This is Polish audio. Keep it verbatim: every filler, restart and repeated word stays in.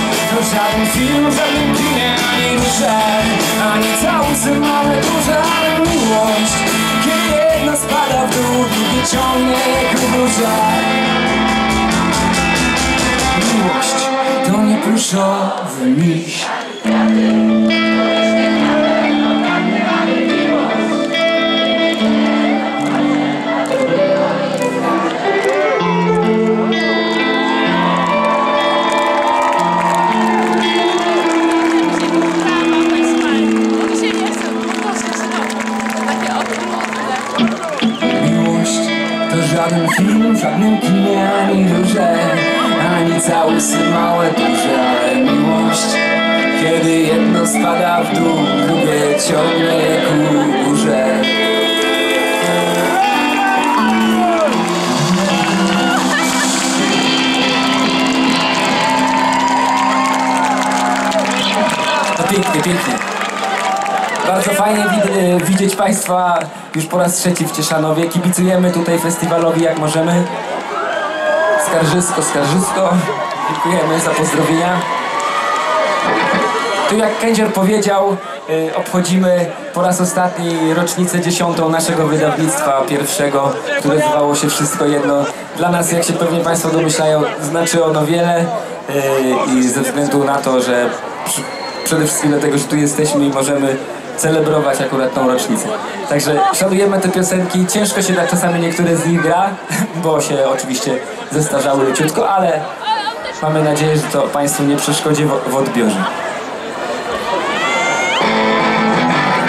to żaden film, żadnym kinie, ani duże, ani całusy małe, duże, ale miłość, kiedy jedno spada w dół, drugie ciągnie ku górze. Miłość to nie pluszowy miś. Żaden film, żadnym kinie, ani duże, ani całusy małe, duże, ale miłość, kiedy jedno spada w dół, drugie ciągnie ku górze. To pięknie, pięknie. Bardzo fajnie wid widzieć Państwa już po raz trzeci w Cieszanowie. Kibicujemy tutaj festiwalowi jak możemy. Skarżysko, Skarżysko. Dziękujemy za pozdrowienia. Tu jak Kędzior powiedział, yy, obchodzimy po raz ostatni rocznicę dziesiątą naszego wydawnictwa pierwszego, które zwało się Wszystko Jedno. Dla nas, jak się pewnie Państwo domyślają, znaczy ono wiele yy, i ze względu na to, że przy, przede wszystkim dlatego, że tu jesteśmy i możemy celebrować akurat tą rocznicę. Także szanujemy te piosenki. Ciężko się tak czasami niektóre z nich gra, bo się oczywiście zestarzały leciutko, ale mamy nadzieję, że to Państwu nie przeszkodzi w, w odbiorze.